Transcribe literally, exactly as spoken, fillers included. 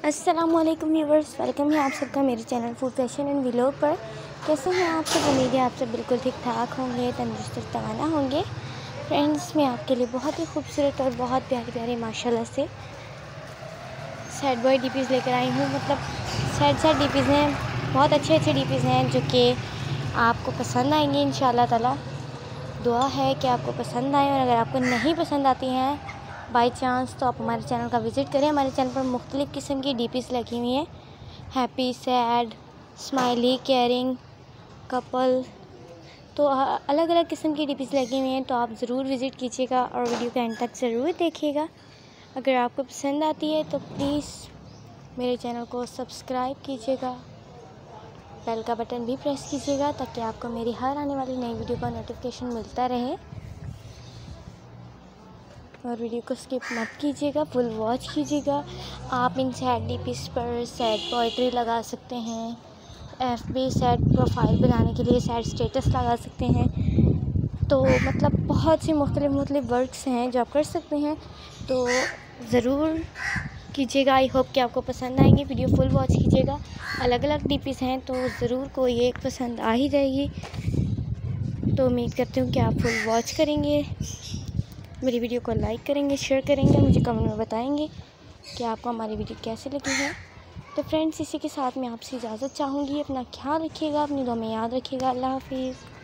अस्सलामुअलैकुम viewers, welcome है आप सबका मेरे channel food fashion and vlog पर। कैसे हैं आप सब? उम्मीद है आप सब बिल्कुल ठीक ठाक होंगे, तंदुरुस्त और तवाना होंगे। फ्रेंड्स, मैं आपके लिए बहुत ही खूबसूरत और बहुत प्यारे प्यारे माशाल्लाह से सैड बॉय डीपीज़ लेकर आई हूँ। मतलब सैड सैड डीपीज़ हैं, बहुत अच्छे अच्छे डीपीज़ हैं जो कि आपको पसंद आएंगे इंशाल्लाह ताला। दुआ है कि आपको पसंद आए, और अगर आपको नहीं पसंद आती हैं बाई चांस तो आप हमारे चैनल का विज़िट करें। हमारे चैनल पर मुख्तलिफ़ किस्म की डीपीज़ लगी हुई हैं, happy, sad, smiley, caring, couple, तो अलग अलग किस्म की डीपीज़ लगी हुई हैं। तो आप ज़रूर विज़िट कीजिएगा और वीडियो के एंड तक ज़रूर देखिएगा। अगर आपको पसंद आती है तो प्लीज़ मेरे चैनल को सब्सक्राइब कीजिएगा, बेल का बटन भी प्रेस कीजिएगा ताकि आपको मेरी हर आने वाली नई वीडियो का नोटिफिकेशन मिलता रहे। और वीडियो को स्किप मत कीजिएगा, फुल वॉच कीजिएगा। आप इन सैड डीपीज़ पर सैड पोइट्री लगा सकते हैं, एफबी सैड प्रोफाइल बनाने के लिए सैड स्टेटस लगा सकते हैं। तो मतलब बहुत सी मुख्तलिफ मुख्तलिफ वर्क्स हैं जो आप कर सकते हैं, तो ज़रूर कीजिएगा। आई होप कि आपको पसंद आएंगे। वीडियो फुल वॉच कीजिएगा। अलग अलग डीपीज़ हैं तो ज़रूर कोई एक पसंद आ ही जाएगी। तो उम्मीद करती हूँ कि आप फुल वॉच करेंगे, मेरी वीडियो को लाइक करेंगे, शेयर करेंगे, मुझे कमेंट में बताएंगे कि आपको हमारी वीडियो कैसे लगी है। तो फ्रेंड्स, इसी के साथ मैं आपसे इजाज़त चाहूँगी। अपना ख्याल रखिएगा, अपनी दुआ में याद रखिएगा। अल्लाह हाफिज़।